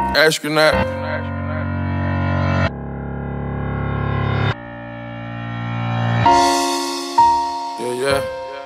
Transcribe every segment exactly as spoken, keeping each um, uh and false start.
Astronaut. Yeah, yeah.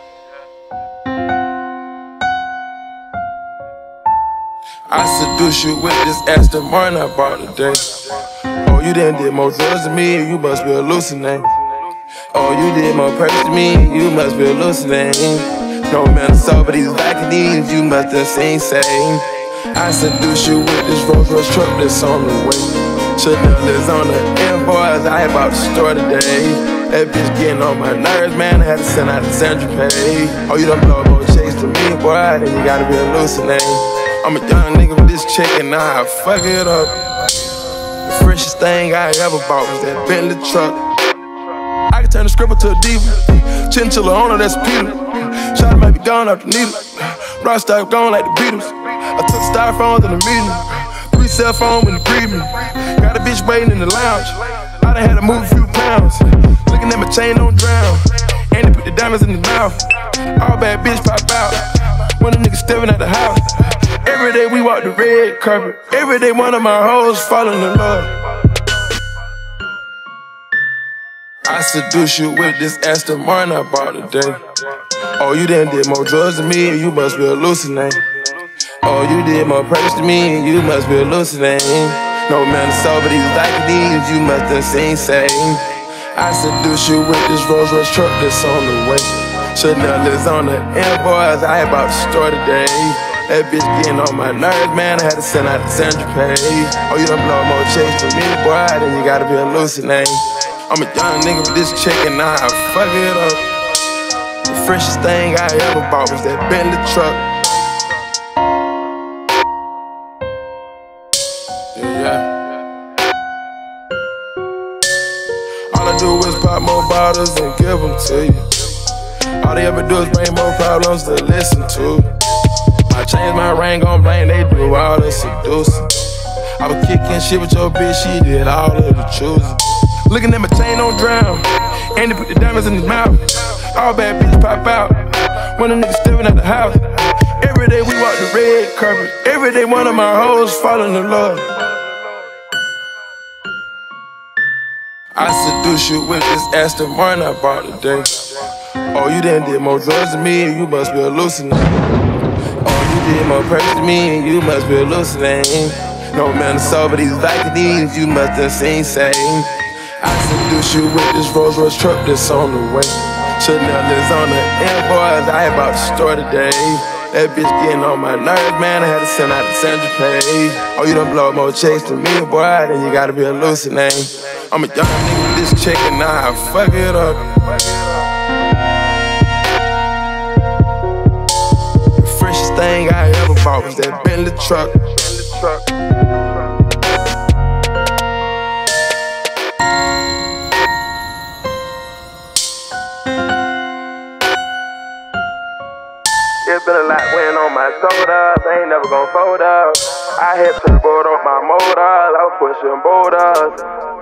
I seduce you with this Aston Martin I bought today. Oh, you done did more drugs than me, you must be hallucinating. Oh, you did more perks than me, you must be hallucinating. No man sober these like these, you must have seen same. I seduce you with this Rolls Royce truck that's on the way. Chanel is on the end, boys, I about to store today. That bitch getting on my nerves, man, I had to send out the Sandra Pay. Oh, you done blow more chase to me, boy, then you gotta be hallucinating. I'm a young nigga with this chick and now I fuck it up. The freshest thing I ever bought was that Bentley truck. I can turn the scribble to a diva. Chinchilla on her, that's Peter. Shot might be gone off the needle. Rockstar gone like the Beatles. I took styrofoam to the meeting. Three cell phone when the breathing. Got a bitch waiting in the lounge. I done had to move a few pounds. Looking at my chain on drown. And they put the diamonds in the mouth. All bad bitch pop out. When a nigga stepping at the house. Every day we walk the red carpet. Every day one of my hoes falling in love. I seduce you with this Aston Martin I bought today. Oh, you done did more drugs than me, you must be hallucinating. Oh, you did more perks than me, you must be hallucinating. No man sober these like these, you must have seen same. I seduce you with this Rolls Royce truck that's on the way. Chanel is on the end, boys, I about to store today. That bitch getting on my nerves, man, I had to send out the Sandra Pay. Oh, you done blow more chase to me, boy, then you gotta be hallucinating. I'm a young nigga with this chick and now I fuck it up. The freshest thing I ever bought was that Bentley truck. Yeah, yeah. All I do is pop more bottles and give them to you. All they ever do is bring more problems to listen to. I changed my ring on blame, they do all the seducing. I was kicking shit with your bitch, she did all of the choosing. Looking at my chain on drown, and they put the diamonds in his mouth. All bad bitches pop out, when a nigga stepping at the house. Every day we walk the red carpet, every day one of my hoes falling in love. I seduce you with this Aston Martin I bought today. Oh, you done did more drugs than me, you must be hallucinating. Oh, you did more perks than me, you must be hallucinating. No man sober these like these, you must have seen same. I seduce you with this Rolls Royce truck that's on the way. Chanel is on the end, boys, I about to store today. That bitch getting on my nerves, man, I had to send out the Sandra Pay. Oh, you done blow more chase to me, boy, then you gotta be hallucinating. I'm a young nigga with this chick and now I fuck it up. The freshest thing I ever bought was that Bentley truck. It's been a lot weighing on my shoulders, I ain't never gon' fold up. I hit turbo on my motors, I was pushing boulders.